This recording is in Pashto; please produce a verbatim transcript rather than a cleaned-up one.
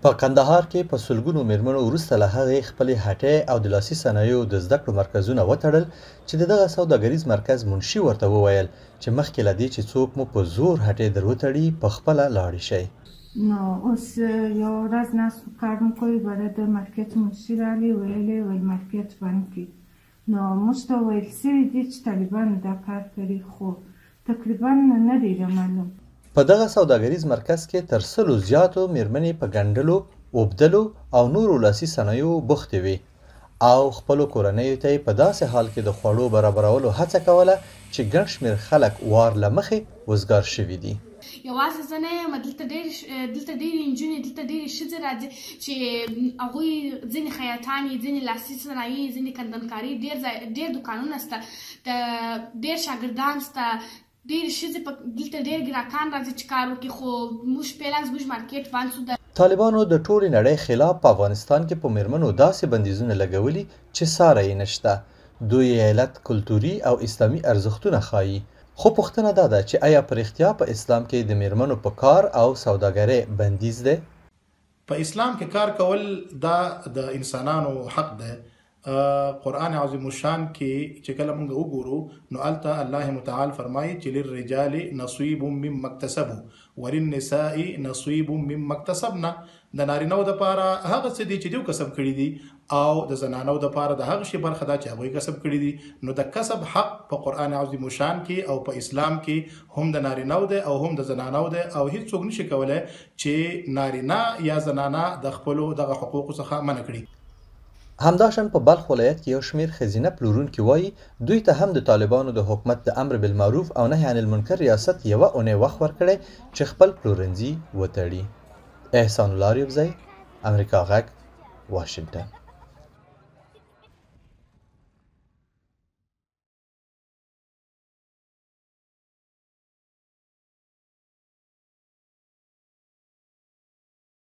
په کندهار کې په سلګونو میرمنو وروسته له هغې خپلې هټۍ او د لاسي صنایعو د زده کړو مرکزونه وتړل چې د دغه سوداګریز مرکز منشي ورته وویل چې مخکې له دې چې څوک مو په زور هټۍ در وتړي په خپله لاړې شئ. نو اوس یو ورځ ناست کارونکو برای د مارکېټ منشي راغلی ویلې ویل مارکېټ بند کړي. نو موږ ته ویل سوي دي چې طالبانو دا کار کړی خو تقریبا نه دی معلوم. په دغه سوداګریز مرکز کې تر سلو زیاتو میرمنې په ګنډلو، اوبدلو او نورو لاسي صنایعو بوختې وې او خپلو کورنیو ته یې په داسې حال کې د خوړو برابرولو هڅه کوله چې ګڼ شمېر خلک وار له مخې وزګار شوي دي. یوازې زه نه یم، دلته ډېر دلته ډېرې نجونې، دلته ډېرې ښځې راځي چې هغوی ځینې خیاطانې، ځینې لاسي صنایع، ځینې کندنکاري، ډېر ځای ډېر دوکانونه شته، ډېر شاګردان شته، ډېرې ښځې په دلته ډېر ګراکان راځي چې کار وکړي، خو موږ فعلا زموږ مارکېټ بند شو. طالبانو د ټولې نړۍ خلاف په افغانستان کې په میرمنو داسې بندیزونه لګولي چې ساری یې نشته. دوی علت کلتوري او اسلامي ارزښتونه ښایي، خو پوښتنه دا ده چې آیا په رښتیا په اسلام کې د میرمنو په کار او سوداګرۍ بندیز دی؟ په اسلام کې کار کول دا د انسانانو حق دی. قرآن عظیم الشان کې چې کله موږ وګورو نو هلته الله متعال فرمایي چې للرجال نصیب مما اکتسبوا وللنساء نصیب مما اکتسبنا. د نارینهو دپاره هغه څه دي چې دوی کسب کړي دي او د زنانو دپاره د هغه شی برخه ده چې هغوی کسب کړي دي. نو د کسب حق په قرآن عظیم الشان کې او په اسلام کې هم د نارینهو دی او هم د زنانو دی او هیڅوک نشي کولی چې نارینه یا زنانه د خپلو دغه حقوقو څخه منع کړي. همداشان په بلخ ولایت کې یو شمېر ښځینه پلورونکي وایي دوی ته هم د طالبانو د حکومت د امر بالمعروف او نهي عن المنکر ریاست یوه اونۍ وخت ورکړی چې خپل پلورنځي وتړي. احسان الله ریبزی، امریکا غږ، واشنګټن.